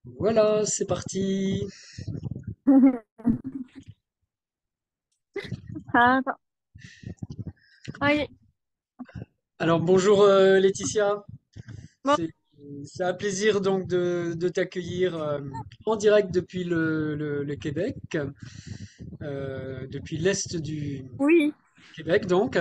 Voilà, c'est parti. Attends. Oui. Alors bonjour Laetitia, Bon, c'est c'est un plaisir donc de t'accueillir en direct depuis le Québec, depuis l'est du oui. Québec donc,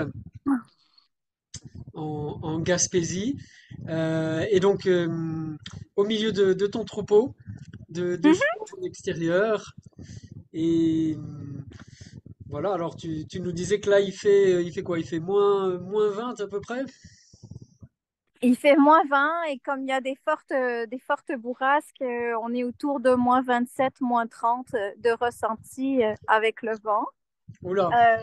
en Gaspésie. Et donc au milieu de ton troupeau de Mhm. chevaux en extérieur. Et voilà, alors tu nous disais que là il fait quoi? Il fait moins 20 à peu près? Il fait -20 et comme il y a des fortes bourrasques, on est autour de -27, -30 de ressenti avec le vent. Oula. Euh,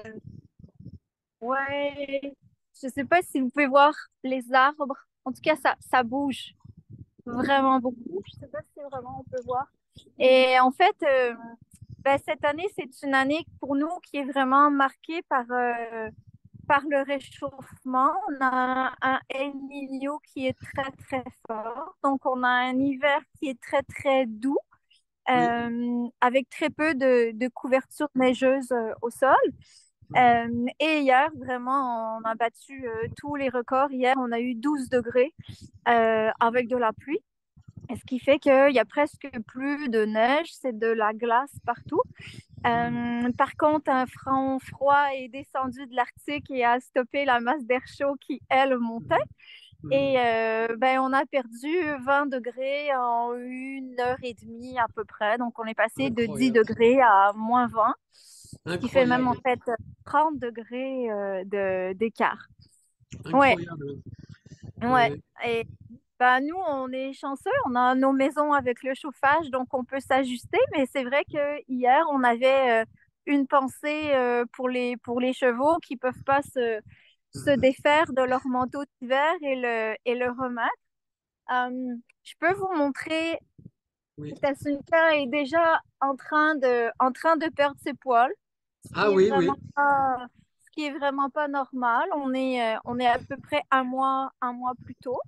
ouais, je sais pas si vous pouvez voir les arbres. En tout cas, ça bouge vraiment beaucoup. Je sais pas si vraiment on peut voir. Et en fait, ben, cette année, c'est une année pour nous qui est vraiment marquée par le réchauffement. On a un El Niño qui est très, très fort. Donc, on a un hiver qui est très, très doux, Oui. avec très peu de couverture neigeuse au sol. Et hier, vraiment, on a battu tous les records. Hier, on a eu 12 degrés avec de la pluie. Ce qui fait qu'il y a presque plus de neige, c'est de la glace partout. Par contre, un front froid est descendu de l'Arctique et a stoppé la masse d'air chaud qui, elle, montait. Et Mhm. ben, on a perdu 20 degrés en 1 heure et demie à peu près. Donc, on est passé de 10 Incroyable. degrés à -20, ce qui fait même en Incroyable. fait 30 degrés d'écart. Ouais, Incroyable. ouais. Ouais. Et ben, nous, on est chanceux. On a nos maisons avec le chauffage, donc on peut s'ajuster. Mais c'est vrai que hier, on avait une pensée pour les chevaux qui peuvent pas se Mhm. défaire de leur manteau d'hiver et le remettre. Je peux vous montrer, Oui. Tassunka est déjà en train de perdre ses poils, Ah oui, oui. ce qui est vraiment pas normal. On est à peu près un mois plus tôt.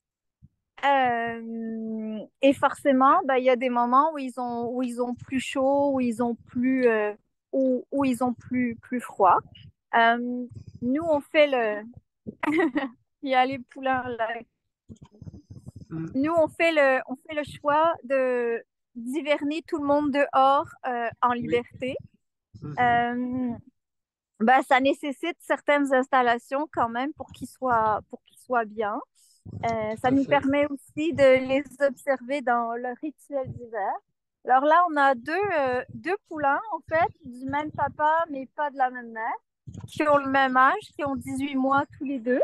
Et forcément, ben, il y a des moments où ils ont plus chaud, où ils ont plus froid. Euh, Nous, on fait il y a les poulains là. Mhm. Nous, on fait le choix d'hiverner tout le monde dehors en Oui. liberté. Mhm. Euh, Ben, ça nécessite certaines installations quand même pour qu'ils soient bien. Ça Tout à nous fait. permet aussi de les observer dans leur rituel d'hiver. Alors là, on a deux poulains, en fait, du même papa, mais pas de la même mère, qui ont le même âge, qui ont 18 mois tous les deux.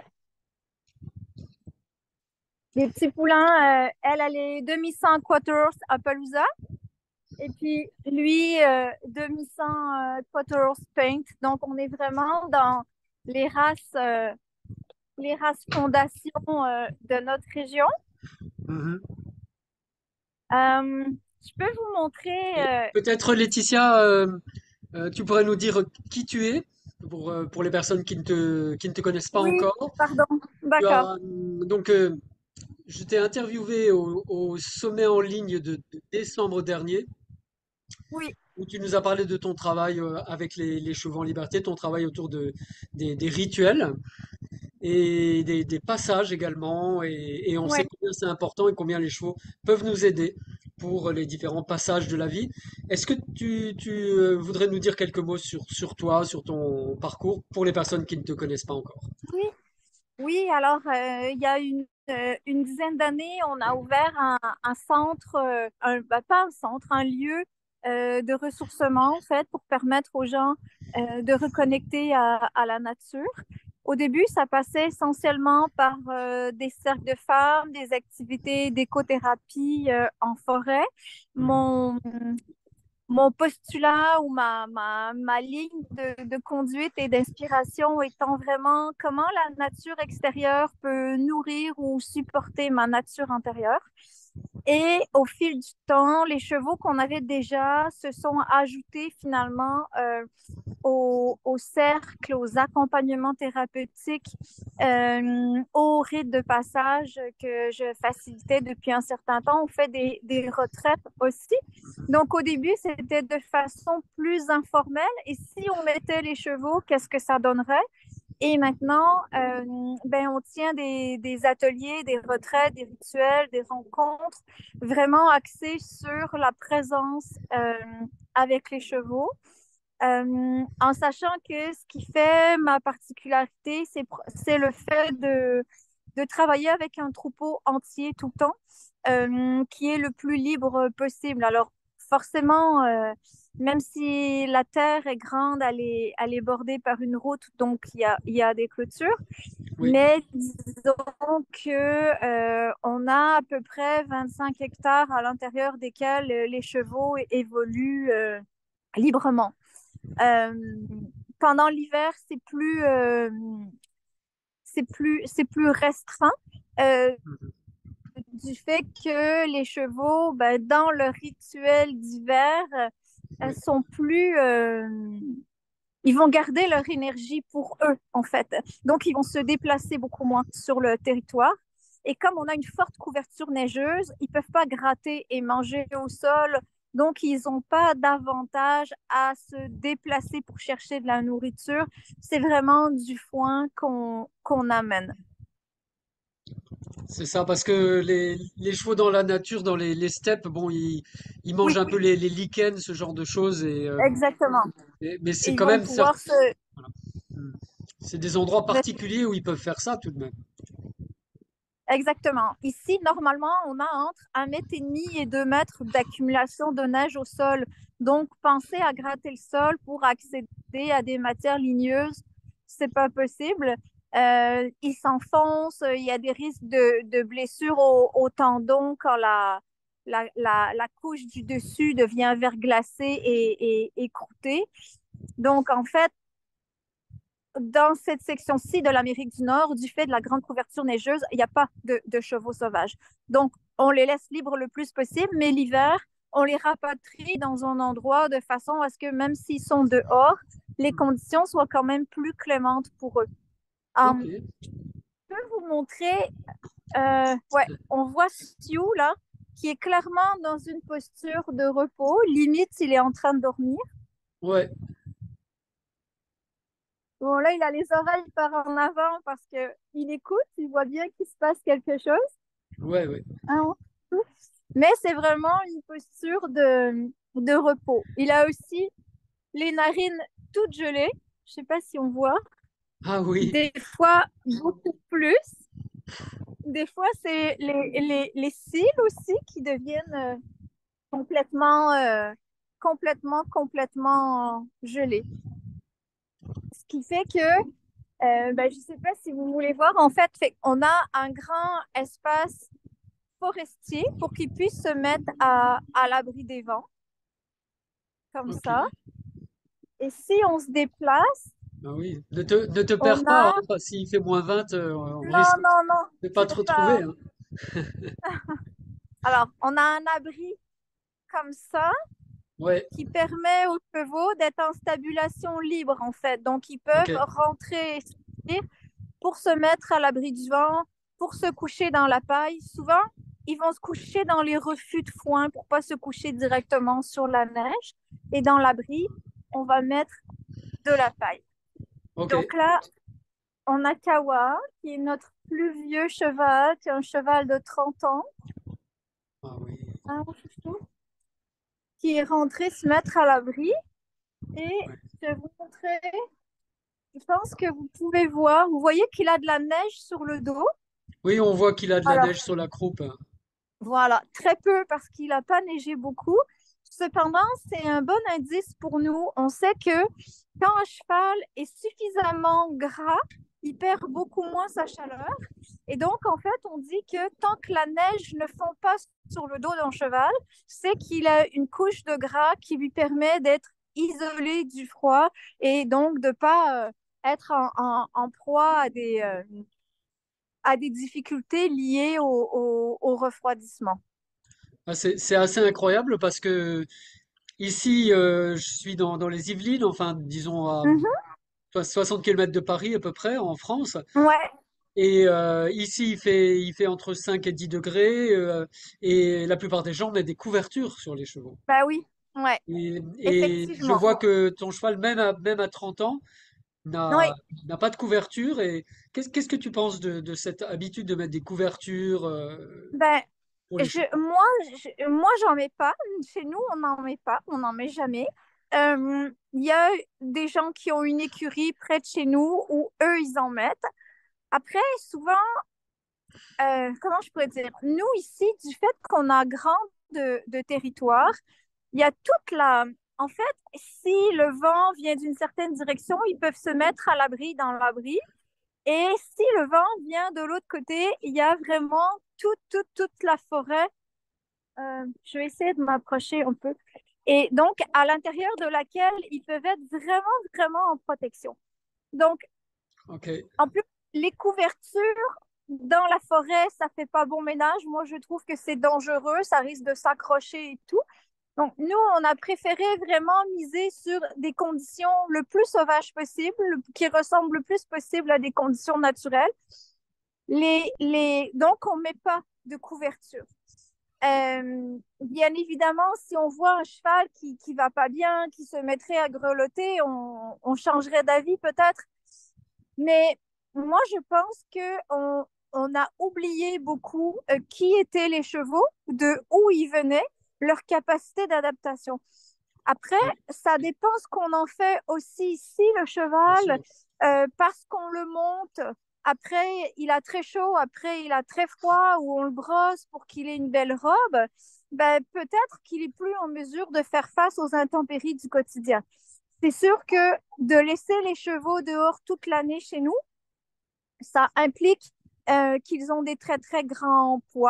Les petits poulains, elle est demi-sang Quarters Appaloosa, et puis lui, demi-sang Quarters Paint. Donc, on est vraiment dans les les races fondations de notre région. Mhm. Je peux vous montrer. Et peut-être Laetitia, tu pourrais nous dire qui tu es pour les personnes qui ne te connaissent pas Oui, encore. pardon. Tu D'accord. as, donc, je t'ai interviewé au sommet en ligne de décembre dernier, Oui, où tu nous as parlé de ton travail avec les chevaux en liberté, ton travail autour des rituels et des passages également. Et on sait ouais. combien c'est important et combien les chevaux peuvent nous aider pour les différents passages de la vie. Est-ce que tu voudrais nous dire quelques mots sur toi, sur ton parcours, pour les personnes qui ne te connaissent pas encore? Oui, oui. Alors, il y a une dizaine d'années, on a ouvert un centre, ben, pas un centre, un lieu de ressourcement, en fait, pour permettre aux gens de reconnecter à la nature. Au début, ça passait essentiellement par des cercles de femmes, des activités d'écothérapie en forêt. Mhm. Mon, Mon postulat ou ma ligne de conduite et d'inspiration étant vraiment comment la nature extérieure peut nourrir ou supporter ma nature intérieure. Et au fil du temps, les chevaux qu'on avait déjà se sont ajoutés finalement au cercle, aux accompagnements thérapeutiques, aux rites de passage que je facilitais depuis un certain temps. On fait des retraites aussi. Donc, au début, c'était de façon plus informelle. Et si on mettait les chevaux, qu'est-ce que ça donnerait? Et maintenant, ben, on tient des ateliers, des retraites, des rituels, des rencontres vraiment axés sur la présence avec les chevaux. En sachant que ce qui fait ma particularité, c'est le fait de travailler avec un troupeau entier tout le temps, qui est le plus libre possible. Alors, forcément, même si la terre est grande, elle est bordée par une route, donc il y a des clôtures. Oui, Mais disons que on a à peu près 25 hectares à l'intérieur desquels les chevaux évoluent librement. Euh, Pendant l'hiver, c'est plus restreint euh, du fait que les chevaux, ben, dans leur rituel d'hiver, oui. sont plus, ils vont garder leur énergie pour eux, en fait. Donc, ils vont se déplacer beaucoup moins sur le territoire. Et comme on a une forte couverture neigeuse, ils ne peuvent pas gratter et manger au sol. Donc, ils n'ont pas d'avantage à se déplacer pour chercher de la nourriture. C'est vraiment du foin qu'on amène. C'est ça, parce que les chevaux dans la nature, dans les steppes, bon, ils mangent Oui, un peu les lichens, ce genre de choses, exactement. mais c'est Et ils quand vont même pouvoir se... voilà. Mm. C'est des endroits particuliers où ils peuvent faire ça tout de même. Exactement. Ici, normalement, on a entre 1,5 m et 2 mètres d'accumulation de neige au sol. Donc, penser à gratter le sol pour accéder à des matières ligneuses, c'est pas possible. Il s'enfonce, il y a des risques de blessures au tendon quand la couche du dessus devient verglacée et croûtée. Donc, en fait, dans cette section-ci de l'Amérique du Nord, du fait de la grande couverture neigeuse, il n'y a pas de chevaux sauvages. Donc, on les laisse libres le plus possible, mais l'hiver, on les rapatrie dans un endroit de façon à ce que même s'ils sont dehors, les conditions soient quand même plus clémentes pour eux. Ok. Je peux vous montrer, ouais, on voit Stu là, qui est clairement dans une posture de repos. Limite, il est en train de dormir. Ouais, Bon, là, il a les oreilles par en avant parce que il écoute, il voit bien qu'il se passe quelque chose. ouais, ouais. Hein. Mais c'est vraiment une posture de repos. Il a aussi les narines toutes gelées. Je sais pas si on voit. Ah oui, Des fois, beaucoup plus. Des fois, c'est les cils aussi qui deviennent complètement, complètement gelés. Ce qui fait que ben, je ne sais pas si vous voulez voir. En fait, on a un grand espace forestier pour qu'ils puissent se mettre à l'abri des vents, comme ok. ça. Et si on se déplace, Ah oui. Ne te on perds pas, a... hein, s'il fait -20, on Non, risque non, non, de je pas te vais pas... retrouver, hein. Alors, on a un abri comme ça Ouais, qui permet aux chevaux d'être en stabulation libre, en fait. Donc, ils ok, peuvent rentrer et sortir pour se mettre à l'abri du vent, pour se coucher dans la paille. Souvent, ils vont se coucher dans les refus de foin pour pas se coucher directement sur la neige. Et dans l'abri, on va mettre de la paille. ok. Donc là, on a Kawa, qui est notre plus vieux cheval, qui est un cheval de 30 ans, Ah oui. hein, chouchou, qui est rentré se mettre à l'abri. Et Ouais. je vais vous montrer, je pense que vous pouvez voir, vous voyez qu'il a de la neige sur le dos. Oui, on voit qu'il a de la Alors, neige sur la croupe, hein. voilà, très peu parce qu'il n'a pas neigé beaucoup. Cependant, c'est un bon indice pour nous. On sait que quand un cheval est suffisamment gras, il perd beaucoup moins sa chaleur. Et donc, en fait, on dit que tant que la neige ne fond pas sur le dos d'un cheval, c'est qu'il a une couche de gras qui lui permet d'être isolé du froid et donc de ne pas être en proie à des difficultés liées au refroidissement. Ah, c'est assez incroyable parce que ici, je suis dans les Yvelines, enfin, disons à Mhm. 60 km de Paris à peu près, en France. Ouais, Et ici, il fait entre 5 et 10 degrés, et la plupart des gens mettent des couvertures sur les chevaux. bah oui, ouais, Et je effectivement. vois que ton cheval, même à 30 ans, n'a Oui, n'a pas de couverture. Et qu'est-ce que tu penses de cette habitude de mettre des couvertures ben, pour les chevaux? moi, j'en mets pas. Chez nous, on n'en met pas, on n'en met jamais. Il y a des gens qui ont une écurie près de chez nous où eux, ils en mettent. Après, souvent, comment je pourrais dire, nous ici, du fait qu'on a grand de territoire, il y a toute la... En fait, si le vent vient d'une certaine direction, ils peuvent se mettre à l'abri dans l'abri. Et si le vent vient de l'autre côté, il y a vraiment toute la forêt. Je vais essayer de m'approcher un peu. Et donc, à l'intérieur de laquelle ils peuvent être vraiment en protection. Donc, Ok, en plus, les couvertures dans la forêt, ça fait pas bon ménage. Moi, je trouve que c'est dangereux, ça risque de s'accrocher et tout. Donc, nous, on a préféré vraiment miser sur des conditions le plus sauvages possible, qui ressemblent le plus possible à des conditions naturelles. Donc, on ne met pas de couverture. Bien évidemment, si on voit un cheval qui va pas bien, qui se mettrait à grelotter, on changerait d'avis peut-être. Mais moi, je pense que on a oublié beaucoup qui étaient les chevaux, de où ils venaient, leur capacité d'adaptation. Après, oui, ça dépend ce qu'on en fait aussi. Si le bien cheval, sûr. parce qu'on le monte, après il a très chaud, après il a très froid, ou on le brosse pour qu'il ait une belle robe, ben, peut-être qu'il est plus en mesure de faire face aux intempéries du quotidien. C'est sûr que de laisser les chevaux dehors toute l'année chez nous, ça implique qu'ils ont des très grands poids.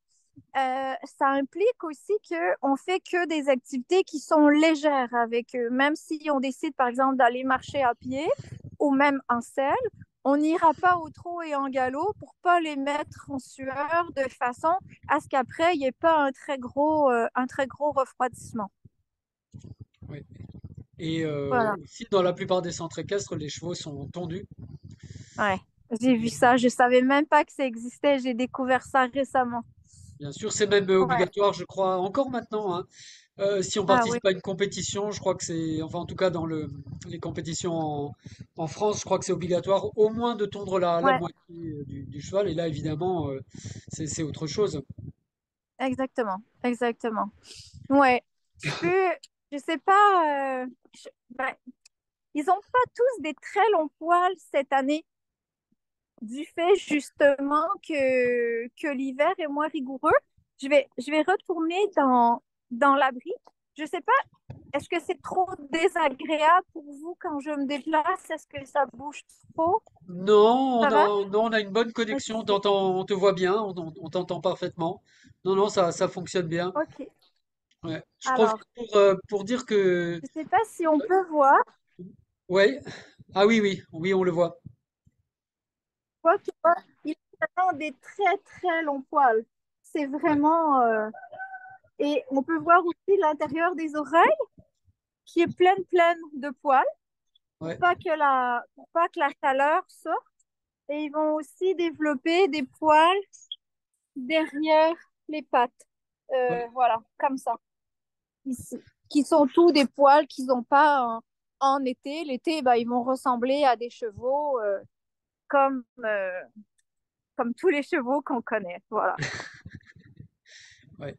Ça implique aussi qu'on fait que des activités qui sont légères avec eux. Même si on décide, par exemple, d'aller marcher à pied ou même en selle, on n'ira pas au trot et en galop pour pas les mettre en sueur de façon à ce qu'après, il n'y ait pas un très gros refroidissement. Oui. Et Voilà. aussi, dans la plupart des centres équestres, les chevaux sont tondus. Ouais. J'ai vu ça. Je savais même pas que ça existait. J'ai découvert ça récemment. Bien sûr, c'est même Ouais. obligatoire, je crois, encore maintenant, hein. Si on Ah oui. participe à une compétition, je crois que c'est, enfin en tout cas dans les compétitions en France, je crois que c'est obligatoire au moins de tondre la Ouais. moitié du cheval. Et là, évidemment, c'est autre chose. Exactement. Exactement. Ouais. Tu peux, je sais pas, ben, ils n'ont pas tous des très longs poils cette année, du fait justement que l'hiver est moins rigoureux. Je vais retourner dans l'abri. Je sais pas, est-ce que c'est trop désagréable pour vous quand je me déplace? Est-ce que ça bouge trop? Non, Ça va? non, on a une bonne connexion, Ok. on te voit bien, on t'entend parfaitement. Non, non, ça fonctionne bien. Ok. Ouais. Je profite Alors, pour dire que, je sais pas si on peut voir. ouais, ah oui, oui, oui, on le voit. Quoi que, il a vraiment des très longs poils. C'est Ouais, vraiment. Et on peut voir aussi l'intérieur des oreilles qui est pleine de poils ouais, pour pas que la chaleur sorte. Et ils vont aussi développer des poils derrière les pattes. ouais. Voilà, comme ça, ici. Qui sont tous des poils qu'ils n'ont pas en été. L'été, bah, ils vont ressembler à des chevaux comme, euh, comme tous les chevaux qu'on connaît. Voilà. Ouais.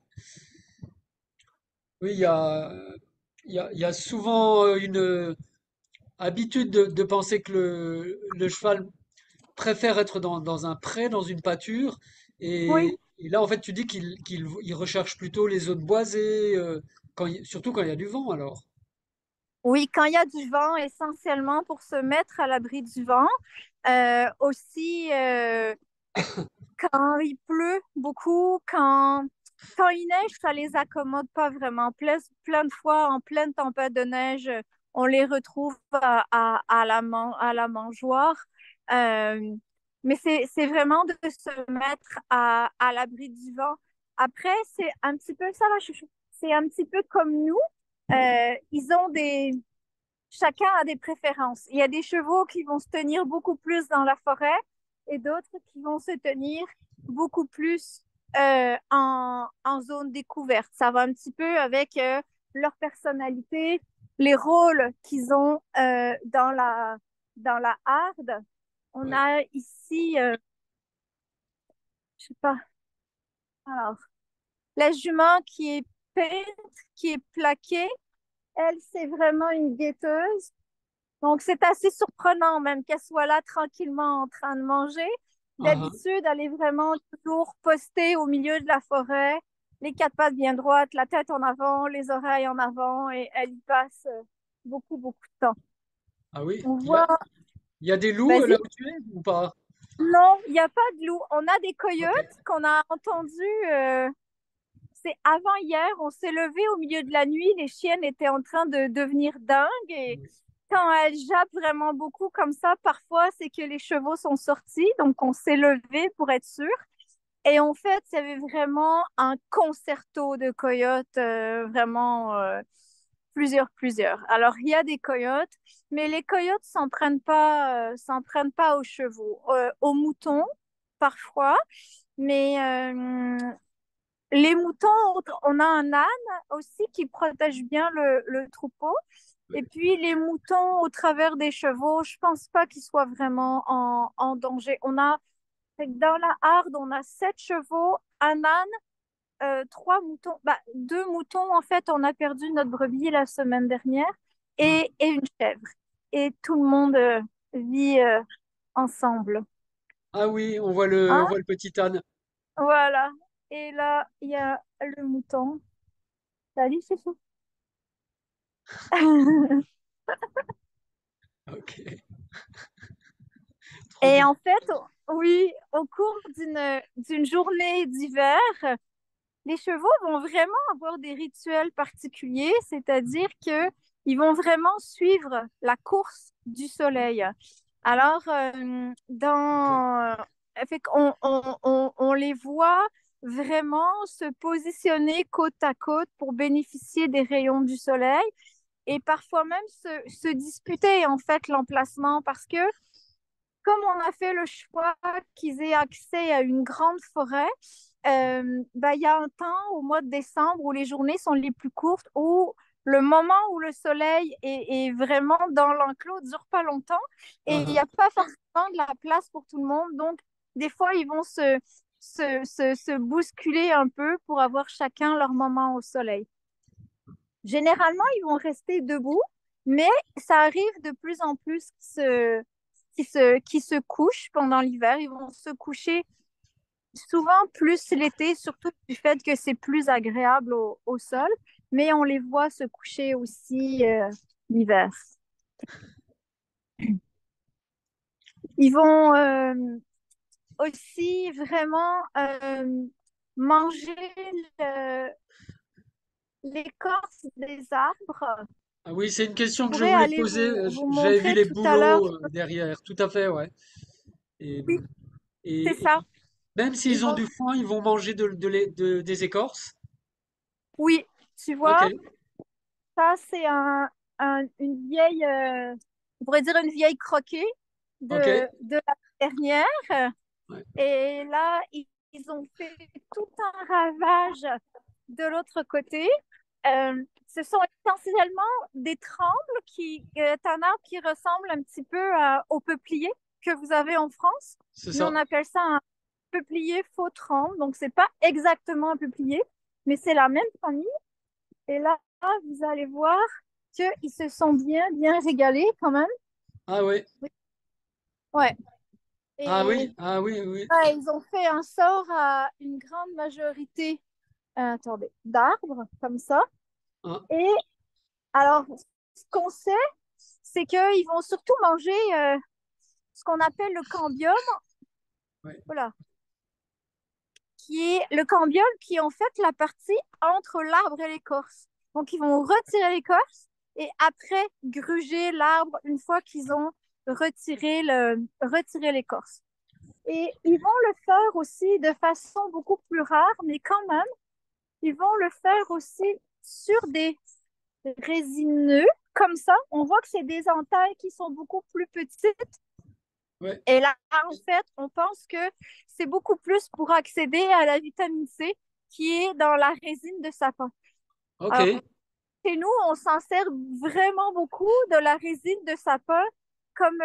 Oui, il y a souvent une habitude de penser que le cheval préfère être dans un pré, dans une pâture. Oui, Et là, en fait, tu dis il recherche plutôt les zones boisées, surtout quand il y a du vent, alors. oui, quand il y a du vent, essentiellement pour se mettre à l'abri du vent. Aussi, quand il pleut beaucoup, quand il neige, ça les accommode pas vraiment. Plein de fois, en pleine tempête de neige, on les retrouve à la mangeoire. Mais c'est vraiment de se mettre à l'abri du vent. Après, c'est un petit peu ça, va, chouchou. C'est un petit peu comme nous. Ils ont des, chacun a des préférences. Il y a des chevaux qui vont se tenir beaucoup plus dans la forêt et d'autres qui vont se tenir beaucoup plus en zone découverte. Ça va un petit peu avec leur personnalité, les rôles qu'ils ont dans la harde. On Ouais. a ici, je sais pas, alors, la jument qui est peinte, qui est plaquée, elle, c'est vraiment une guetteuse. Donc, c'est assez surprenant même qu'elle soit là tranquillement en train de manger. Ah, D'habitude, elle est vraiment toujours postée au milieu de la forêt, les quatre pattes bien droites, la tête en avant, les oreilles en avant, et elle y passe beaucoup, beaucoup de temps. ah oui. On voit, Il y a des loups vas-y. là où tu es ou pas? Non, il n'y a pas de loup. On a des coyotes Ok. qu'on a entendus. C'est avant hier, on s'est levé au milieu de la nuit, les chiennes étaient en train de devenir dingues et quand elles jappent vraiment beaucoup comme ça, parfois c'est que les chevaux sont sortis, donc on s'est levé pour être sûr. Et en fait, il y avait vraiment un concerto de coyotes, vraiment plusieurs. Alors, il y a des coyotes, mais les coyotes s'en prennent pas aux chevaux, aux moutons parfois, mais les moutons, on a un âne aussi qui protège bien le troupeau. Et puis les moutons au travers des chevaux, je pense pas qu'ils soient vraiment en danger. Fait que dans la harde, on a 7 chevaux, un âne, trois moutons, bah, deux moutons en fait. On a perdu notre brebis la semaine dernière et une chèvre. Et tout le monde vit ensemble. Ah oui, on Hein? voit le petit âne. Voilà. Et là, il y a le mouton. Salut, c'est tout. Ok, trop Et bien. en fait, oui, au cours d'une journée d'hiver, les chevaux vont vraiment avoir des rituels particuliers, c'est-à-dire que ils vont vraiment suivre la course du soleil. Alors, Ok. fait on les voit vraiment se positionner côte à côte pour bénéficier des rayons du soleil et parfois même se disputer en fait l'emplacement parce que comme on a fait le choix qu'ils aient accès à une grande forêt, ben, il y a un temps au mois de décembre où les journées sont les plus courtes, où le moment où le soleil est vraiment dans l'enclos ne dure pas longtemps et il n'y Ah, a pas forcément de la place pour tout le monde. Donc, des fois, ils vont se bousculer un peu pour avoir chacun leur moment au soleil. Généralement, ils vont rester debout, mais ça arrive de plus en plus qui se couchent pendant l'hiver. Ils vont se coucher souvent plus l'été, surtout du fait que c'est plus agréable au sol, mais on les voit se coucher aussi l'hiver. Ils vont aussi vraiment manger le- l'écorce des arbres. ah oui, c'est une question Je que je pourrais voulais aller poser. vous J'avais vu montrer les tout à l'heure. bouleaux derrière. Tout à fait, ouais. Et, Oui, c'est et ça. même Ils s'ils ont vont du foin, ils vont manger des écorces. Oui, tu Ok, vois, ça c'est une vieille, on pourrait dire une vieille croquée ok. de la dernière. Ouais. Et là, ils ont fait tout un ravage de l'autre côté. Ce sont essentiellement des trembles qui est un arbre qui ressemble un petit peu au peuplier que vous avez en France. C'est Nous, ça. on appelle ça un peuplier faux tremble. Donc, c'est pas exactement un peuplier, mais c'est la même famille. Et là, vous allez voir qu'ils se sont bien régalés quand même. Ah oui. Ouais. Ah Et oui. Ah oui, oui. ouais, ils ont fait un sort à une grande majorité, attendez, d'arbres comme ça. Ah, Et alors, ce qu'on sait, c'est qu'ils vont surtout manger ce qu'on appelle le cambium, ouais. voilà, qui est le cambium qui est en fait la partie entre l'arbre et l'écorce. Donc, ils vont retirer l'écorce et après gruger l'arbre une fois qu'ils ont retiré l'écorce. Et ils vont le faire aussi de façon beaucoup plus rare, mais quand même, ils vont le faire aussi sur des résineux. Comme ça, on voit que c'est des entailles qui sont beaucoup plus petites. Ouais. Et là, en fait, on pense que c'est beaucoup plus pour accéder à la vitamine C qui est dans la résine de sapin. Ok. Alors, chez nous, on s'en sert vraiment beaucoup de la résine de sapin comme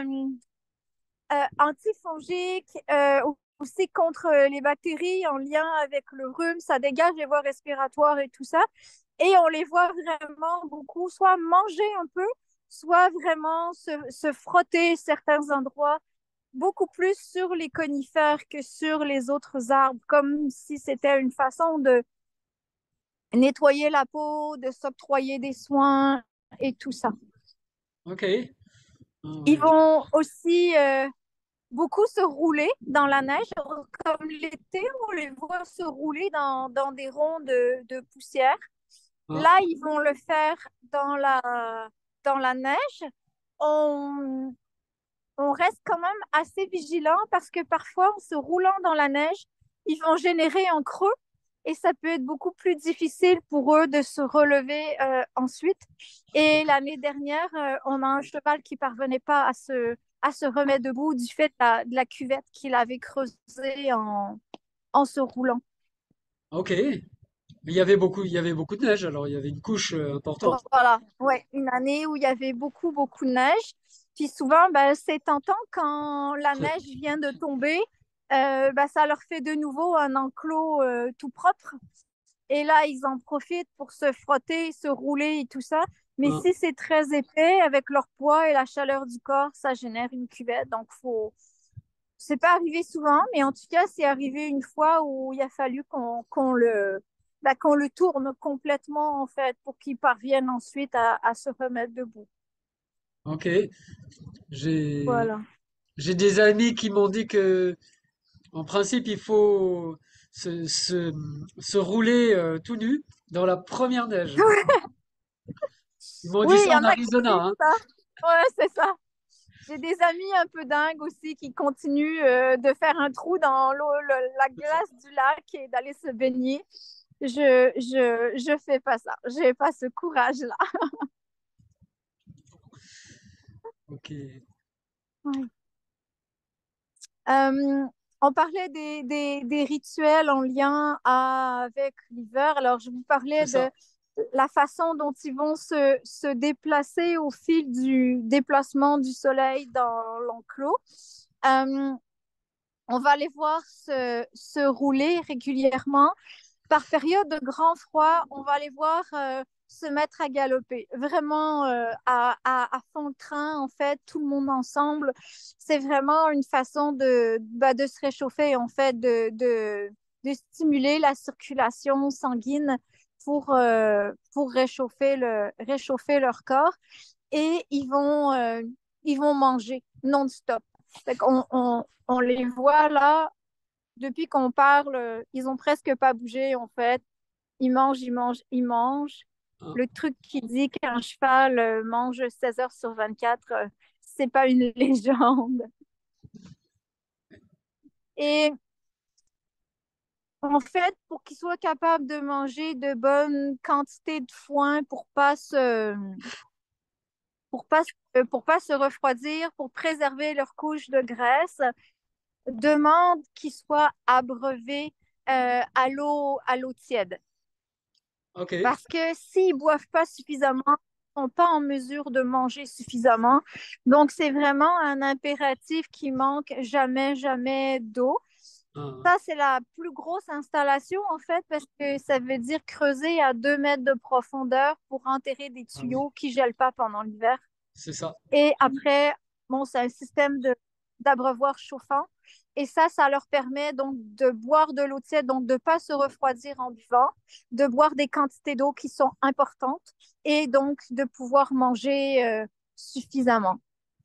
antifongique, aussi contre les bactéries en lien avec le rhume. Ça dégage les voies respiratoires et tout ça. Et on les voit vraiment beaucoup, soit manger un peu, soit vraiment se frotter certains endroits, beaucoup plus sur les conifères que sur les autres arbres, comme si c'était une façon de nettoyer la peau, de s'octroyer des soins et tout ça. Ok. Ah Ils ouais. vont aussi beaucoup se rouler dans la neige. Comme l'été, on les voit se rouler dans des ronds de poussière. Ah, Là, ils vont le faire dans la neige. On, on reste quand même assez vigilant parce que parfois, en se roulant dans la neige, ils vont générer un creux et ça peut être beaucoup plus difficile pour eux de se relever ensuite. Et l'année dernière, on a un cheval qui parvenait pas à se remettre debout du fait de la cuvette qu'il avait creusée en se roulant. ok. Mais il y avait beaucoup de neige, alors il y avait une couche importante. Voilà, ouais, une année où il y avait beaucoup, beaucoup de neige. Puis souvent, ben, c'est tentant quand la neige vient de tomber, ben, ça leur fait de nouveau un enclos tout propre. Et là, ils en profitent pour se frotter, se rouler et tout ça. Mais Ah, si c'est très épais, avec leur poids et la chaleur du corps, ça génère une cuvette. Donc, c'est pas arrivé souvent, mais en tout cas, c'est arrivé une fois où il a fallu qu'on le tourne complètement, en fait, pour qu'il parvienne ensuite à se remettre debout. ok. J'ai Voilà. j'ai des amis qui m'ont dit que en principe il faut se rouler tout nu dans la première neige. Ils m'ont Oui, dit il ça y en en a qui Arizona, disent hein. ça. Ouais, c'est ça. J'ai des amis un peu dingues aussi qui continuent de faire un trou dans l'eau, la glace du lac et d'aller se baigner. Je fais pas ça. J'ai pas ce courage-là. Ok. Ouais. Euh, on parlait des rituels en lien avec l'hiver. Alors, je vous C'est parlais ça. de la façon dont ils vont se déplacer au fil du déplacement du soleil dans l'enclos. Euh, on va les voir se rouler régulièrement. Par période de grand froid, on va les voir se mettre à galoper, vraiment à fond de train, en fait, tout le monde ensemble. C'est vraiment une façon de se réchauffer, en fait, de stimuler la circulation sanguine pour réchauffer leur corps. Et ils vont manger non-stop. Fait qu'on- on les voit là, depuis qu'on parle, ils ont presque pas bougé, en fait. Ils mangent, ils mangent, ils mangent. Ah, Le truc qui dit qu'un cheval mange 16 heures sur 24, c'est pas une légende. Et en fait, pour qu'ils soient capables de manger de bonnes quantités de foin pour pas se refroidir, pour préserver leur couche de graisse, demande qu'ils soient abreuvés à l'eau tiède. ok. Parce que s'ils boivent pas suffisamment, ils sont pas en mesure de manger suffisamment. Donc, c'est vraiment un impératif qui manque jamais, jamais d'eau. Ah, Ça, c'est la plus grosse installation, en fait, parce que ça veut dire creuser à 2 mètres de profondeur pour enterrer des ah oui, tuyaux qui gèlent pas pendant l'hiver. c'est ça. Et après, bon, c'est un système d'abreuvoir chauffant. Et ça leur permet donc de boire de l'eau tiède, donc de ne pas se refroidir en buvant, de boire des quantités d'eau qui sont importantes et donc de pouvoir manger suffisamment.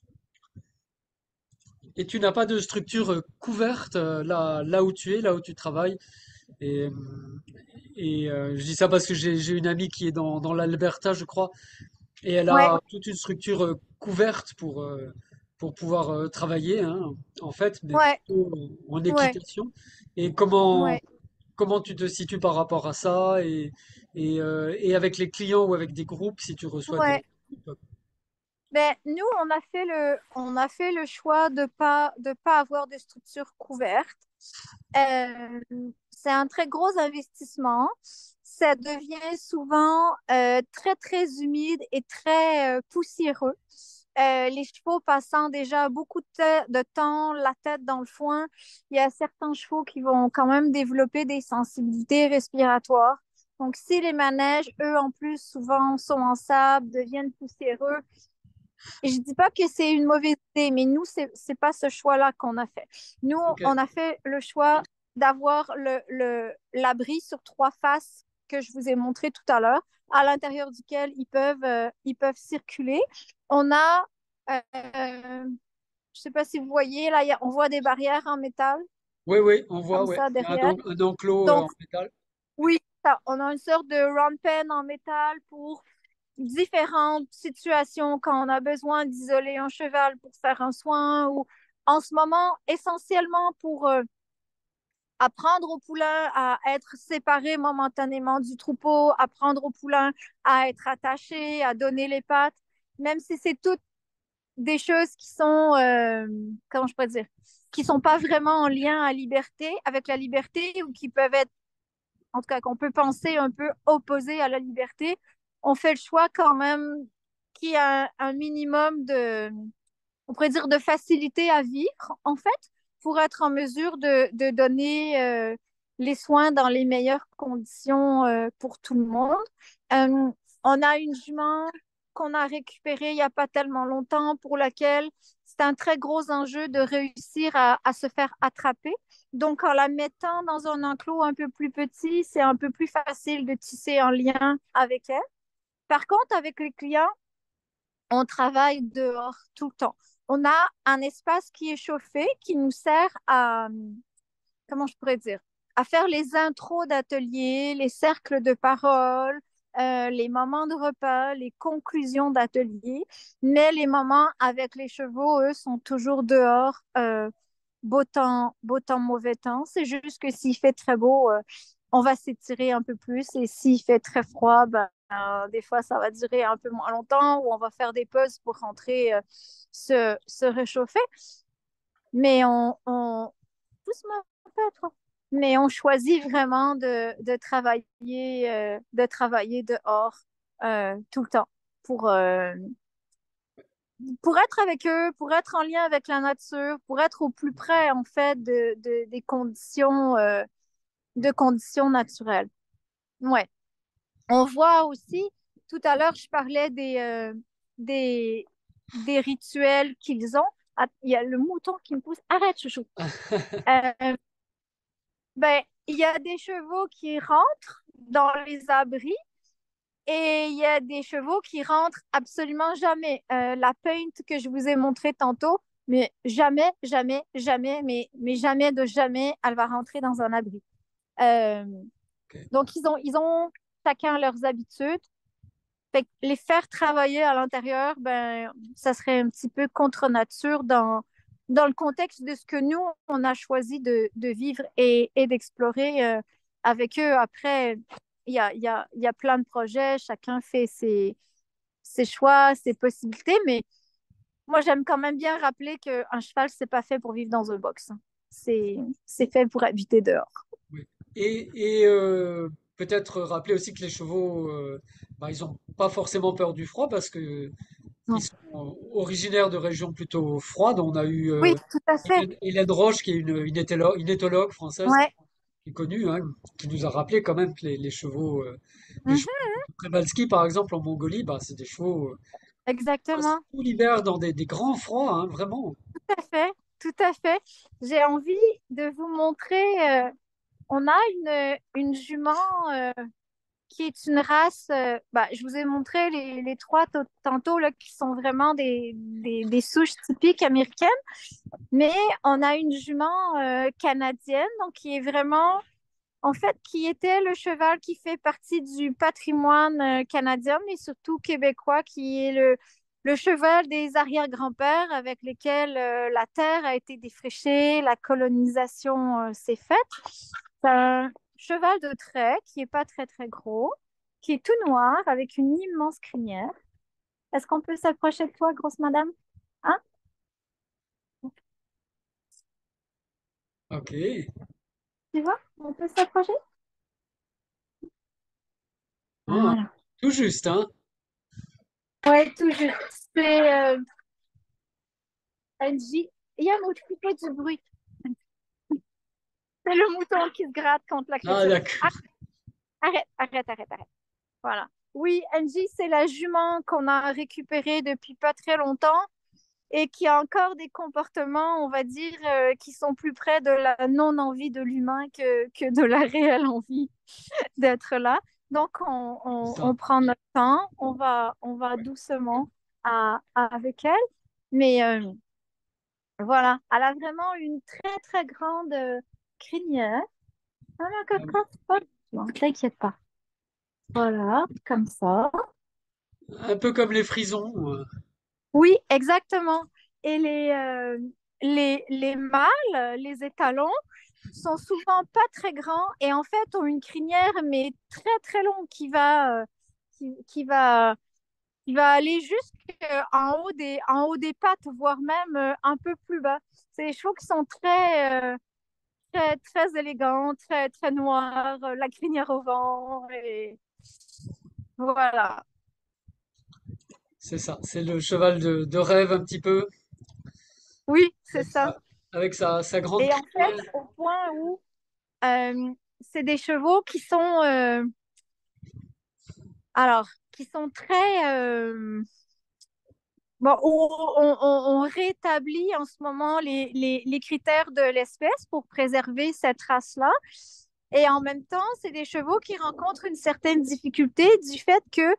Et tu n'as pas de structure couverte là où tu es, là où tu travailles. Et, euh, je dis ça parce que j'ai une amie qui est dans l'Alberta, je crois, et elle Ouais, a toute une structure couverte pour pouvoir travailler, hein, en fait, mais Ouais, plutôt en ouais, équitation. Et comment, ouais, comment tu te situes par rapport à ça et avec les clients ou avec des groupes si tu reçois ouais. des groupes. Ben, nous, on a fait le choix de pas avoir de structure couverte. Euh, c'est un très gros investissement. Ça devient souvent très, très humide et très poussiéreux. Les chevaux passant déjà beaucoup de temps la tête dans le foin, il y a certains chevaux qui vont quand même développer des sensibilités respiratoires. Donc, si les manèges, eux, en plus, souvent sont en sable, deviennent poussiéreux, et je dis pas que c'est une mauvaise idée, mais nous, c'est pas ce choix-là qu'on a fait. Nous, Ok. on a fait le choix d'avoir l'abri sur trois faces que je vous ai montré tout à l'heure, à l'intérieur duquel ils peuvent circuler. On a, je sais pas si vous voyez, là, on voit des barrières en métal, Oui, oui, on voit, comme ouais. ça, Il y a derrière. un enclos Donc, en métal. oui, ça, on a une sorte de round pen en métal pour différentes situations quand on a besoin d'isoler un cheval pour faire un soin ou en ce moment, essentiellement pour apprendre au poulain à être séparé momentanément du troupeau, apprendre au poulain à être attaché, à donner les pattes, même si c'est toutes des choses qui sont, comment je pourrais dire, qui sont pas vraiment en lien à liberté, avec la liberté ou qui peuvent être en tout cas qu'on peut penser un peu opposé à la liberté, on fait le choix quand même qu'il y a un minimum de, on pourrait dire, de facilité à vivre, en fait, pour être en mesure de donner les soins dans les meilleures conditions pour tout le monde. Euh, on a une jument qu'on a récupérée il n'y a pas tellement longtemps pour laquelle c'est un très gros enjeu de réussir à se faire attraper. Donc, en la mettant dans un enclos un peu plus petit, c'est un peu plus facile de tisser un lien avec elle. Par contre, avec les clients, on travaille dehors tout le temps. On a un espace qui est chauffé, qui nous sert à, comment je pourrais dire, à faire les intros d'ateliers, les cercles de parole, les moments de repas, les conclusions d'ateliers. Mais les moments avec les chevaux, eux, sont toujours dehors, beau temps, mauvais temps. C'est juste que s'il fait très beau, on va s'étirer un peu plus. Et s'il fait très froid, ben, des fois, ça va durer un peu moins longtemps ou on va faire des pauses pour rentrer se réchauffer. Mais doucement, peut-être. Mais on choisit vraiment de travailler dehors tout le temps pour, euh, pour être avec eux, pour être en lien avec la nature, pour être au plus près, en fait, de conditions naturelles. Ouais. On voit aussi, tout à l'heure, je parlais des, des rituels qu'ils ont. Ah, il y a le mouton qui me pousse. Arrête, chouchou. Euh, ben, il y a des chevaux qui rentrent dans les abris et il y a des chevaux qui rentrent absolument jamais. La peinte que je vous ai montrée tantôt, mais jamais, jamais, jamais, mais jamais de jamais, elle va rentrer dans un abri. Euh, Ok. donc, ils ont chacun leurs habitudes. Fait que les faire travailler à l'intérieur, ben, ça serait un petit peu contre nature dans le contexte de ce que nous, on a choisi de vivre et d'explorer avec eux. Après, il y a plein de projets, chacun fait ses choix, ses possibilités, mais moi, j'aime quand même bien rappeler qu'un cheval, c'est pas fait pour vivre dans un box, hein. C'est fait pour habiter dehors. Oui. Peut-être rappeler aussi que les chevaux, bah, ils n'ont pas forcément peur du froid parce que ils sont originaires de régions plutôt froides. On a eu Oui, tout à fait. Hélène Roche, qui est une éthologue française, Ouais. qui est connue, hein, qui nous a rappelé quand même que les Mhm. chevaux de Przewalski, par exemple, en Mongolie, bah, c'est des chevaux qui passent Exactement. tout l'hiver dans des grands froids, hein, vraiment. Tout à fait, tout à fait. J'ai envie de vous montrer, on a une jument qui est une race, bah, je vous ai montré les trois tantôt là, qui sont vraiment des souches typiques américaines, mais on a une jument canadienne, donc qui est vraiment, en fait, qui était le cheval qui fait partie du patrimoine canadien, mais surtout québécois, qui est le cheval des arrière-grands-pères avec lesquels la terre a été défrichée, la colonisation s'est faite. C'est un cheval de trait qui est pas très très gros, qui est tout noir avec une immense crinière. Est-ce qu'on peut s'approcher de toi, grosse madame? Hein? Ok. Tu vois? On peut s'approcher? Ah, Voilà. tout juste, hein? Ouais, tout juste. C'est Angie. Il y a un petit peu du bruit. C'est le mouton qui se gratte contre la Ah, clôture. d'accord. Arrête, arrête, arrête, arrête. Voilà. Oui, Angie, c'est la jument qu'on a récupérée depuis pas très longtemps et qui a encore des comportements, on va dire, qui sont plus près de la non-envie de l'humain que de la réelle envie d'être là. Donc, C'est on ça. prend notre temps, on va doucement avec elle. Mais voilà, elle a vraiment une très, très grande crinière. Ah, ma Ah oui. cocotte, hop, non, t'inquiète pas. Voilà, comme ça. Un peu comme les frisons. Oui, exactement. Et les mâles, les étalons, sont souvent pas très grands et en fait ont une crinière mais très très longue qui va qui va aller en haut des pattes, voire même un peu plus bas. C'est des chevaux qui sont très élégants, très noirs, la crinière au vent et voilà. C'est ça. C'est le cheval de rêve un petit peu. Oui, c'est Avec ça. sa grande Et en fait, crinière. au point où c'est des chevaux qui sont qui sont très bon, on rétablit en ce moment les critères de l'espèce pour préserver cette race-là. Et en même temps, c'est des chevaux qui rencontrent une certaine difficulté du fait que,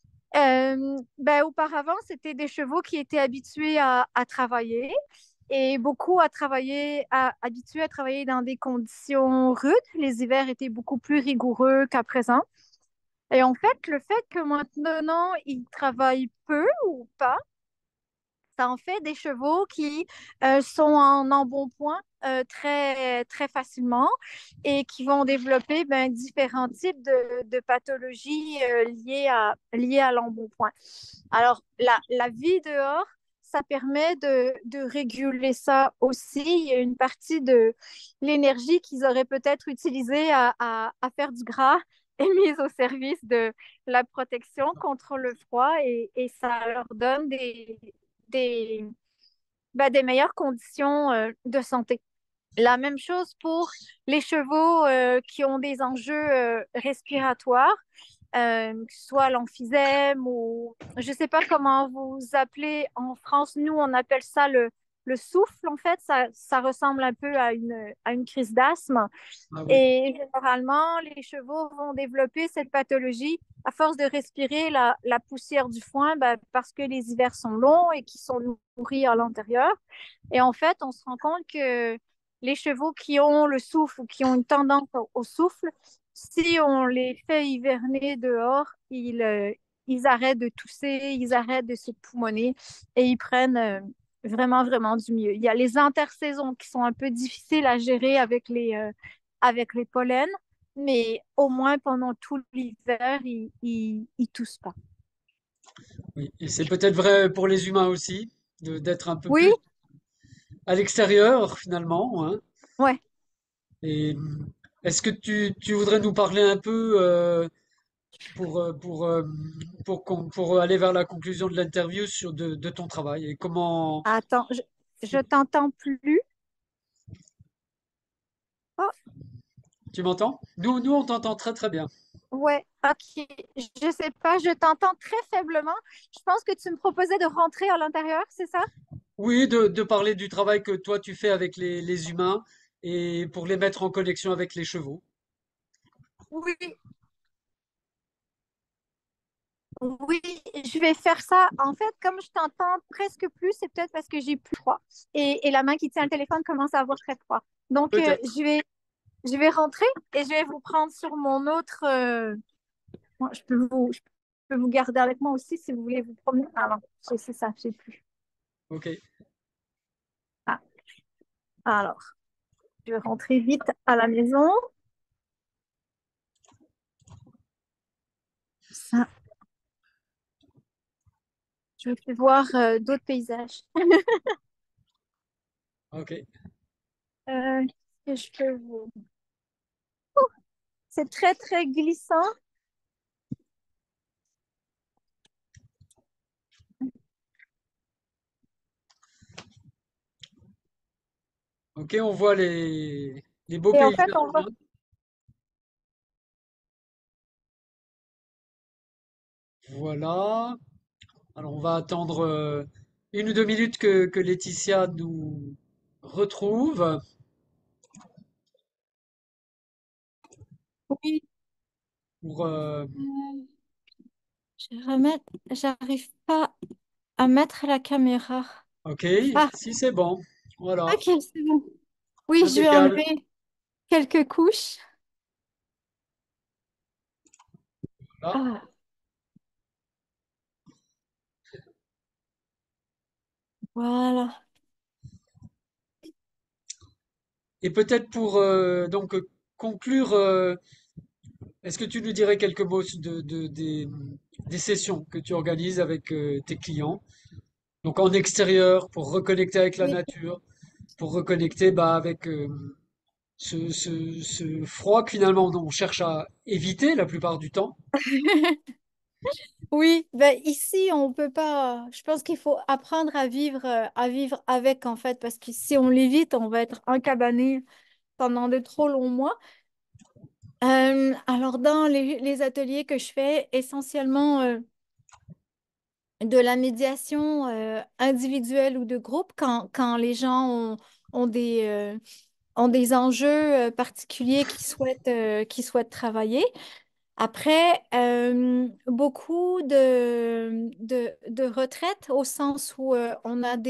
ben, auparavant, c'était des chevaux qui étaient habitués à travailler et beaucoup habitués à travailler dans des conditions rudes. Les hivers étaient beaucoup plus rigoureux qu'à présent. Et en fait, le fait que maintenant, ils travaillent peu ou pas, ça en fait des chevaux qui sont en embonpoint très facilement et qui vont développer ben, différents types de pathologies liées à l'embonpoint. Alors, la vie dehors, ça permet de réguler ça aussi. Il y a une partie de l'énergie qu'ils auraient peut-être utilisée à faire du gras est mise au service de la protection contre le froid et ça leur donne des, des meilleures conditions de santé. La même chose pour les chevaux qui ont des enjeux respiratoires, que ce soit l'emphysème ou je ne sais pas comment vous appelez en France. Nous, on appelle ça le souffle. En fait, ça ressemble un peu à une crise d'asthme. Ah oui. Et généralement, les chevaux vont développer cette pathologie à force de respirer la poussière du foin ben, parce que les hivers sont longs et qu'ils sont nourris à l'intérieur. Et en fait, on se rend compte que les chevaux qui ont le souffle ou qui ont une tendance au souffle, si on les fait hiverner dehors, ils arrêtent de tousser, ils arrêtent de se poumonner et ils prennent vraiment du mieux. Il y a les intersaisons qui sont un peu difficiles à gérer avec les pollens, mais au moins pendant tout l'hiver, ils toussent pas. Oui. Et c'est peut-être vrai pour les humains aussi, d'être un peu Oui, plus à l'extérieur finalement, hein. ouais. Et est-ce que tu voudrais nous parler un peu pour aller vers la conclusion de l'interview de ton travail et comment Attends, je t'entends plus. Oh, tu m'entends? Nous on t'entend très très bien. ouais, ok. Je sais pas, je t'entends très faiblement. Je pense que tu me proposais de rentrer à l'intérieur, c'est ça? Oui, de parler du travail que toi tu fais avec les humains et pour les mettre en connexion avec les chevaux. Oui, oui, je vais faire ça. En fait, comme je t'entends presque plus, c'est peut-être parce que j'ai plus froid. Et la main qui tient le téléphone commence à avoir très froid. Donc, Peut-être. je vais rentrer et je vais vous prendre sur mon autre. Moi, je peux peux vous garder avec moi aussi si vous voulez vous promener. Ah non, c'est ça, je sais plus. Ok, Ah, alors, je vais rentrer vite à la maison. Ça, je vais faire voir d'autres paysages. ok, Qu'est-ce que je peux vous... C'est très, très glissant. ok, on voit les beaux Et en fait, paysages, on va... hein. Voilà. Alors, on va attendre 1 ou 2 minutes que Laetitia nous retrouve Oui, pour... j'arrive pas à mettre la caméra. ok, Ah, si c'est bon. Voilà, ok, c'est bon. Oui, je vais impeccable. enlever quelques couches. Voilà. Ah, voilà. Et peut-être pour donc conclure, est-ce que tu nous dirais quelques mots des sessions que tu organises avec tes clients? Donc en extérieur, pour reconnecter avec la Oui. nature, pour reconnecter bah, avec ce froid que finalement on cherche à éviter la plupart du temps. Oui, ben ici, on peut pas. Je pense qu'il faut apprendre à vivre avec, en fait, parce que si on l'évite, on va être encabané pendant de trop longs mois. Alors, dans les ateliers que je fais, essentiellement de la médiation individuelle ou de groupe, quand les gens ont ont des enjeux particuliers qui souhaitent travailler. Après, beaucoup de retraites au sens où on a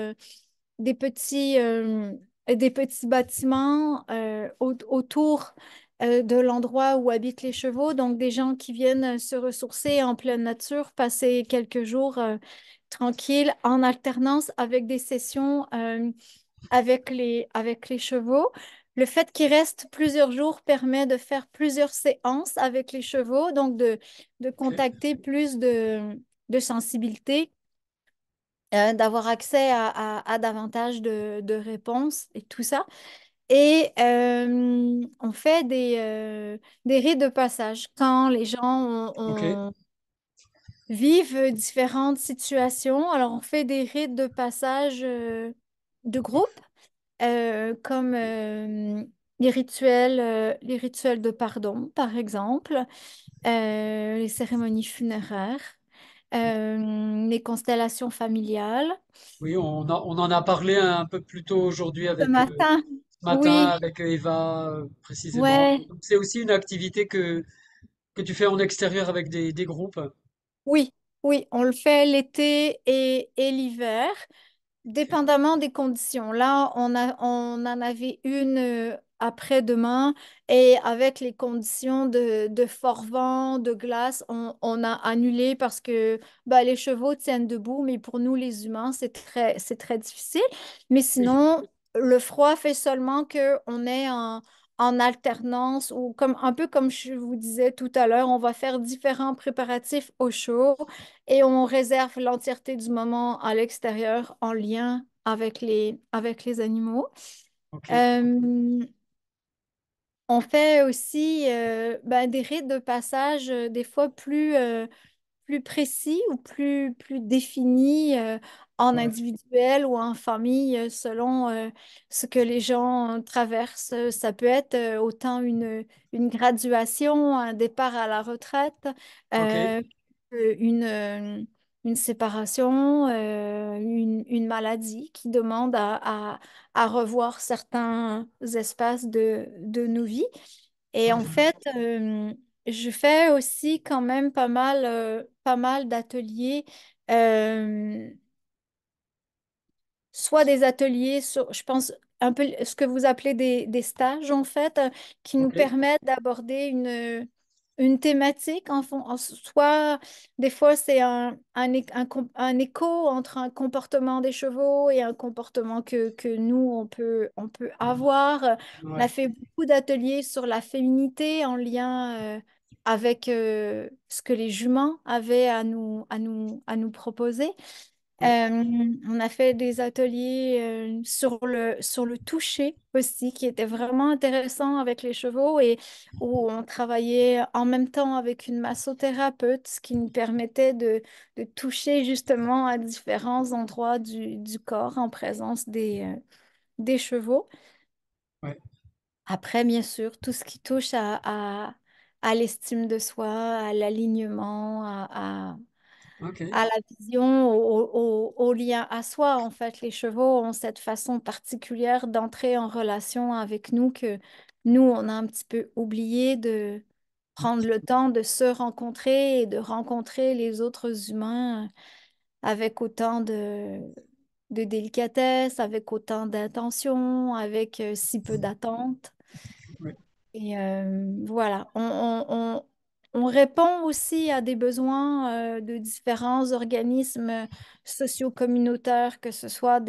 des petits bâtiments autour de l'endroit où habitent les chevaux. Donc, des gens qui viennent se ressourcer en pleine nature, passer quelques jours tranquilles en alternance avec des sessions avec les chevaux. Le fait qu'il reste plusieurs jours permet de faire plusieurs séances avec les chevaux, donc de Ok, contacter plus de sensibilité, d'avoir accès à davantage de réponses et tout ça. Et on fait des rites de passage quand les gens ok, vivent différentes situations. Alors, on fait des rites de passage de groupe comme les rituels de pardon, par exemple, les cérémonies funéraires, les constellations familiales. oui, on en a parlé un peu plus tôt aujourd'hui Ce avec matin, ce matin oui, avec Eva précisément. ouais, Donc, c'est aussi une activité que tu fais en extérieur avec des groupes. oui, oui, on le fait l'été et l'hiver. Ok, Dépendamment des conditions. Là, on en avait une après-demain et avec les conditions de fort vent, de glace, on a annulé parce que bah, les chevaux tiennent debout, mais pour nous, les humains, c'est très difficile. Mais oui, sinon, le froid fait seulement qu'on est en alternance ou comme, un peu comme je vous disais tout à l'heure, on va faire différents préparatifs au chaud. Et on réserve l'entièreté du moment à l'extérieur en lien avec les animaux. ok, Euh, on fait aussi ben, des rites de passage des fois plus précis ou plus définis en ouais, individuel ou en famille selon ce que les gens traversent. Ça peut être autant une graduation, un départ à la retraite, ok, euh, une, euh, une séparation, une maladie qui demande à revoir certains espaces de nos vies. Et en mhm, fait, je fais aussi quand même pas mal d'ateliers, euh, soit des ateliers sur, je pense, un peu ce que vous appelez des stages en fait, qui nous ok, permettent d'aborder une thématique soit des fois c'est un écho entre un comportement des chevaux et un comportement que nous on peut avoir. On a Ouais, fait beaucoup d'ateliers sur la féminité en lien avec ce que les juments avaient à nous proposer. ouais, On a fait des ateliers sur le toucher aussi, qui était vraiment intéressant avec les chevaux et où on travaillait en même temps avec une massothérapeute, ce qui nous permettait de toucher justement à différents endroits du corps en présence des chevaux. ouais. Après, bien sûr, tout ce qui touche à l'estime de soi, à l'alignement, Ok. à la vision, au lien à soi. En fait, les chevaux ont cette façon particulière d'entrer en relation avec nous que nous, on a un petit peu oublié de prendre le temps de se rencontrer et de rencontrer les autres humains avec autant de délicatesse, avec autant d'intention, avec si peu d'attente. Ouais, Et voilà, on répond aussi à des besoins de différents organismes socio-communautaires, que ce soit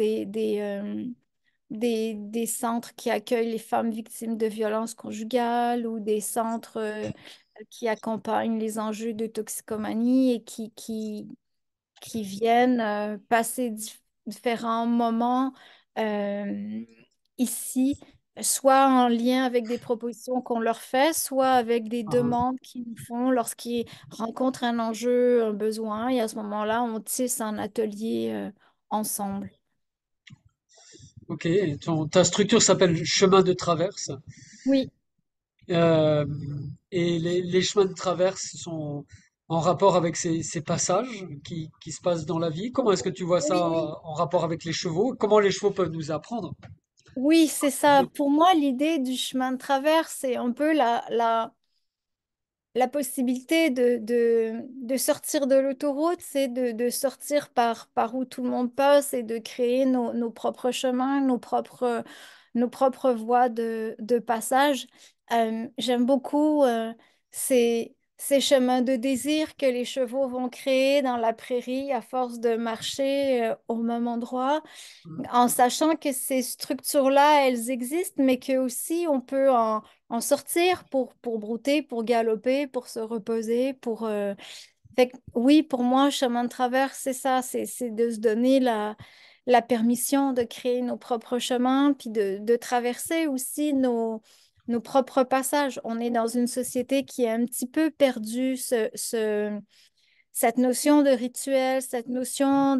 des centres qui accueillent les femmes victimes de violences conjugales ou des centres qui accompagnent les enjeux de toxicomanie et qui viennent passer différents moments euh, ici, soit en lien avec des propositions qu'on leur fait, soit avec des ah, demandes qu'ils nous font lorsqu'ils rencontrent un enjeu, un besoin. Et à ce moment-là, on tisse un atelier ensemble. ok. Et ta structure s'appelle Chemin de Traverse. Oui, Euh, et les chemins de traverse sont en rapport avec ces passages qui se passent dans la vie. Comment est-ce que tu vois ça oui, en rapport avec les chevaux? Comment les chevaux peuvent nous apprendre? oui, c'est ça. Pour moi, l'idée du chemin de traverse, c'est un peu la possibilité de sortir de l'autoroute, c'est de sortir par où tout le monde passe et de créer nos propres chemins, nos propres voies de passage. J'aime beaucoup ces chemins de désir que les chevaux vont créer dans la prairie à force de marcher au même endroit en sachant que ces structures-là, elles existent, mais que aussi on peut en sortir pour brouter, pour galoper, pour se reposer, Fait que, oui, pour moi, chemin de traverse, c'est ça, c'est de se donner la permission de créer nos propres chemins, puis de traverser aussi nos propres passages. On est dans une société qui a un petit peu perdu cette notion de rituel, cette notion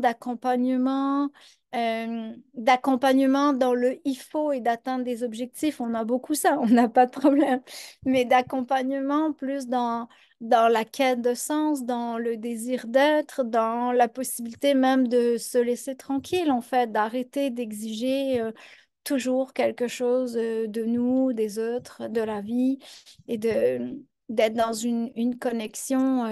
d'accompagnement dans le il faut et d'atteindre des objectifs. On a beaucoup ça, on n'a pas de problème. Mais d'accompagnement plus dans la quête de sens, dans le désir d'être, dans la possibilité même de se laisser tranquille, en fait, d'arrêter d'exiger toujours quelque chose de nous, des autres, de la vie et d'être dans une connexion.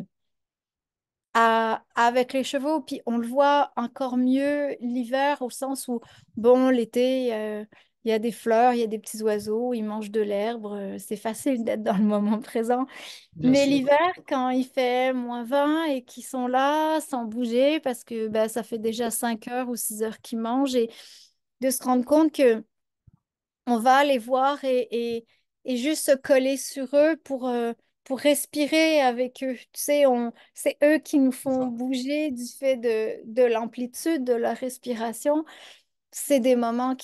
Avec les chevaux. Puis on le voit encore mieux l'hiver au sens où, bon, l'été, il y a des fleurs, il y a des petits oiseaux, ils mangent de l'herbe, c'est facile d'être dans le moment présent. Bien Mais sûr. l'hiver, quand il fait -20 et qu'ils sont là sans bouger parce que ben, ça fait déjà 5 heures ou 6 heures qu'ils mangent et de se rendre compte que on va les voir et juste se coller sur eux pour respirer avec eux. Tu sais, c'est eux qui nous C'est font ça. bouger du fait de l'amplitude de la respiration. C'est des moments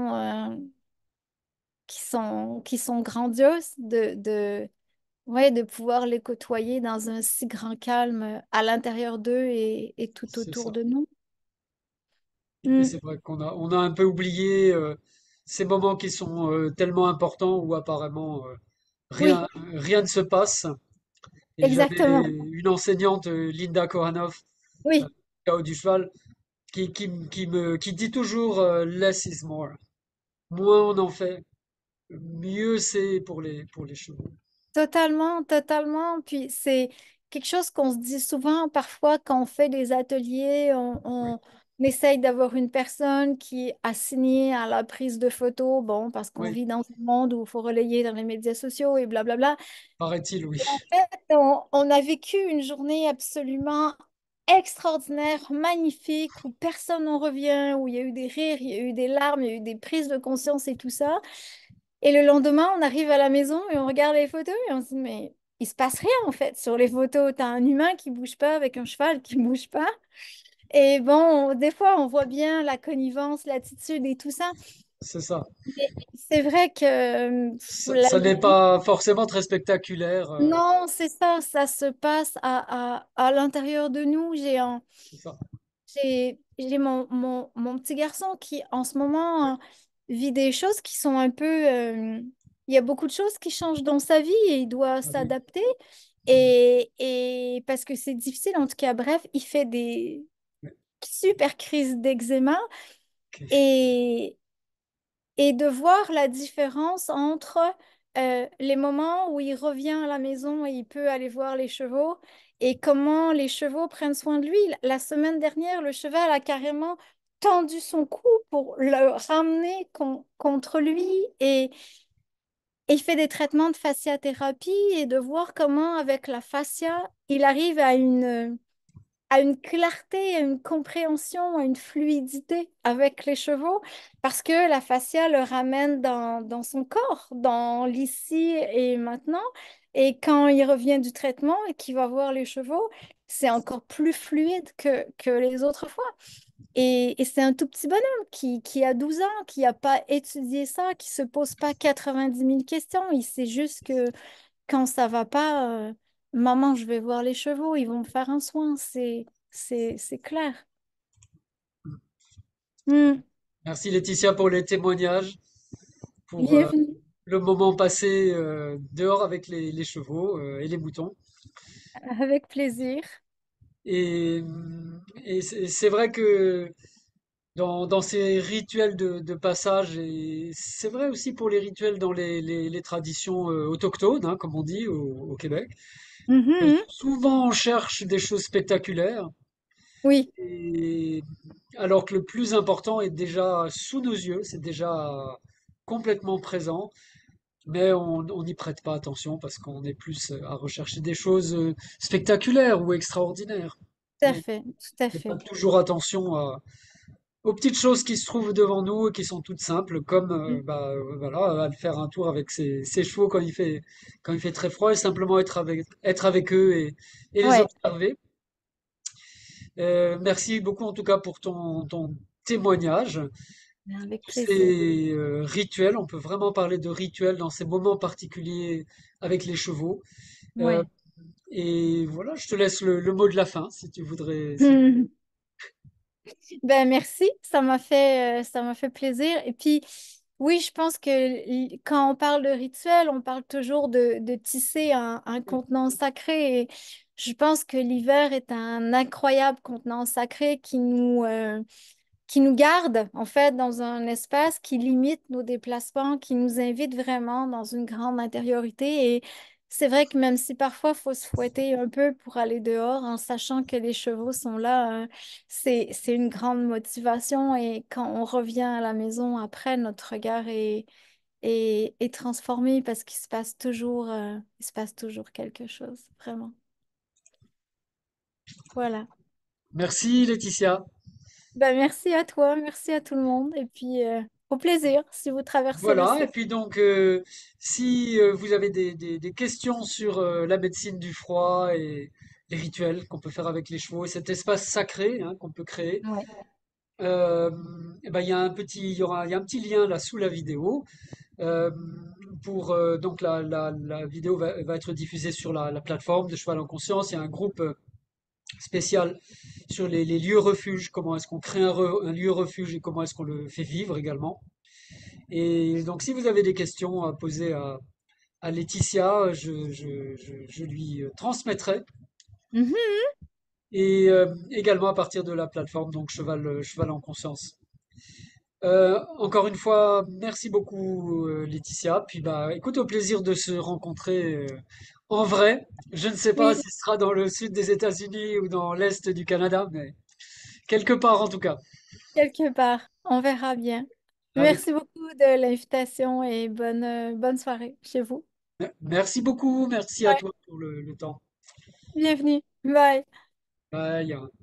qui sont grandioses ouais, de pouvoir les côtoyer dans un si grand calme à l'intérieur d'eux et tout C'est autour ça. de nous. Et Mm. c'est vrai on a un peu oublié ces moments qui sont tellement importants où apparemment Oui, rien ne se passe. Et j'avais exactement. une enseignante, Linda Koranoff, euh, Oui. Cao du cheval, qui dit toujours less is more. Moins on en fait, mieux c'est pour les chevaux. Totalement, totalement. Puis c'est quelque chose qu'on se dit souvent parfois quand on fait des ateliers. Oui, on essaye d'avoir une personne qui est assignée à la prise de photos, bon, parce qu'on Oui, vit dans un monde où il faut relayer dans les médias sociaux et blablabla. paraît-il, oui. Et en fait, on a vécu une journée absolument extraordinaire, magnifique, où personne n'en revient, où il y a eu des rires, il y a eu des larmes, il y a eu des prises de conscience et tout ça. Et le lendemain, on arrive à la maison et on regarde les photos et on se dit, mais il se passe rien en fait sur les photos. T'as un humain qui bouge pas avec un cheval qui bouge pas. Et bon, des fois, on voit bien la connivence, l'attitude et tout ça. C'est ça. Mais c'est vrai que la Ça n'est vie, pas forcément très spectaculaire. non, c'est ça, ça se passe à l'intérieur de nous. C'est ça. J'ai mon petit garçon qui, en ce moment, vit des choses qui sont un peu... il y a beaucoup de choses qui changent dans sa vie et il doit Ah oui. s'adapter. Et parce que c'est difficile, en tout cas, bref, il fait des Ouais. super crises d'eczéma. Ok. Et, et de voir la différence entre les moments où il revient à la maison et il peut aller voir les chevaux et comment les chevaux prennent soin de lui. La semaine dernière, le cheval a carrément tendu son cou pour le ramener contre lui et il fait des traitements de fasciathérapie et de voir comment avec la fascia, il arrive à une clarté, à une compréhension, à une fluidité avec les chevaux, parce que la fascia le ramène dans son corps, dans l'ici et maintenant. Et quand il revient du traitement et qu'il va voir les chevaux, c'est encore plus fluide que les autres fois. Et c'est un tout petit bonhomme qui a 12 ans, qui n'a pas étudié ça, qui se pose pas 90 000 questions. Il sait juste que quand ça va pas, maman, je vais voir les chevaux, ils vont me faire un soin, c'est clair. Hmm. Merci Laetitia pour les témoignages, pour Bienvenue, le moment passé dehors avec les chevaux et les moutons. avec plaisir. Et, et c'est vrai que dans ces rituels de passage, et c'est vrai aussi pour les rituels dans les traditions autochtones, hein, comme on dit au Québec, Mhm. souvent on cherche des choses spectaculaires, Oui, et alors que le plus important est déjà sous nos yeux, c'est déjà complètement présent, mais on n'y prête pas attention parce qu'on est plus à rechercher des choses spectaculaires ou extraordinaires. tout à Et fait, tout à on fait pas fait. toujours attention aux petites choses qui se trouvent devant nous et qui sont toutes simples, comme Mm. voilà, aller faire un tour avec ses chevaux quand il fait très froid et simplement être avec eux et les Ouais, observer. Merci beaucoup en tout cas pour ton témoignage. avec Tous plaisir. ces rituels, on peut vraiment parler de rituels dans ces moments particuliers avec les chevaux. Euh, Ouais. et voilà, je te laisse le mot de la fin si tu voudrais. Hmm. Ben merci, ça m'a fait plaisir. Et puis, oui, je pense que quand on parle de rituel, on parle toujours de tisser un contenant sacré. Et je pense que l'hiver est un incroyable contenant sacré qui nous garde en fait dans un espace qui limite nos déplacements, qui nous invite vraiment dans une grande intériorité. Et c'est vrai que même si parfois il faut se fouetter un peu pour aller dehors en sachant que les chevaux sont là, c'est une grande motivation. Et quand on revient à la maison après, notre regard est transformé parce qu'il se passe toujours, il se passe toujours quelque chose, vraiment. Voilà. Merci Laetitia. Ben, merci à toi, merci à tout le monde. Et puis, au plaisir si vous traversez le Voilà, et sud. puis donc, si vous avez des questions sur la médecine du froid et les rituels qu'on peut faire avec les chevaux et cet espace sacré hein, qu'on peut créer, Ouais. euh, eh ben, il y a un petit lien là sous la vidéo. euh, donc la vidéo va être diffusée sur la plateforme de Cheval en Conscience. Il y a un groupe spécial sur les lieux refuges, comment est-ce qu'on crée un lieu refuge et comment est-ce qu'on le fait vivre également. Et donc, si vous avez des questions à poser à Laetitia, je lui transmettrai. Mhm. Et également à partir de la plateforme, donc Cheval en Conscience. Encore une fois, merci beaucoup Laetitia. Puis bah, écoute, au plaisir de se rencontrer en vrai. Je ne sais pas Oui, si ce sera dans le sud des États-Unis ou dans l'est du Canada, mais quelque part en tout cas. quelque part. On verra bien. Avec... Merci beaucoup de l'invitation et bonne soirée chez vous. Merci beaucoup, merci à Ouais, toi pour le temps. bienvenue. Bye. Bye.